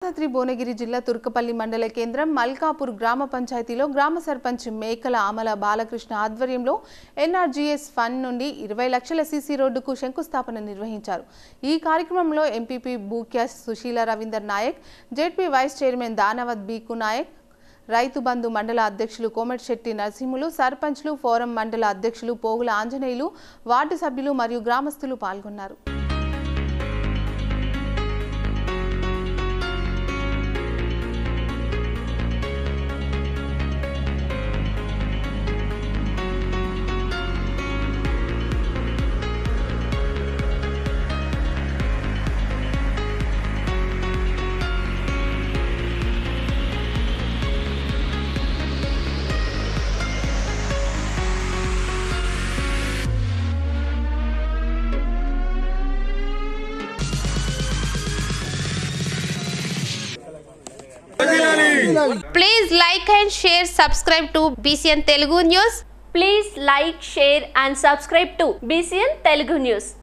యాదాద్రి భువనగిరి జిల్లా తుర్కపల్లి మండల కేంద్రం మల్కాపూర్ గ్రామ పంచాయతీలో గ్రామ సర్పంచ్ మేకల అమల బాలకృష్ణ ఆధ్వర్యంలో NRGS ఫండ్ నుండి 20 లక్షల సీసీ రోడ్డుకు శంకుస్థాపన నిర్వహించారు. ఈ కార్యక్రమంలో ఎంపీపీ బూక్యాస్ Sushila Ravinder Naik, ZP vice chairman Danavath Bhiku Naik, Rythu Bandhu మండల అధ్యక్షులు కోమటిశెట్టి నరసింహులు, సర్పంచ్లు, ఫోరం మండల అధ్యక్షులు పోగుల ఆంజనేయులు, వార్డు సభ్యులు మరియు గ్రామస్తులు పాల్గొన్నారు. Please like and share, subscribe to Bcn Telugu News. Please like, share and subscribe to Bcn Telugu News.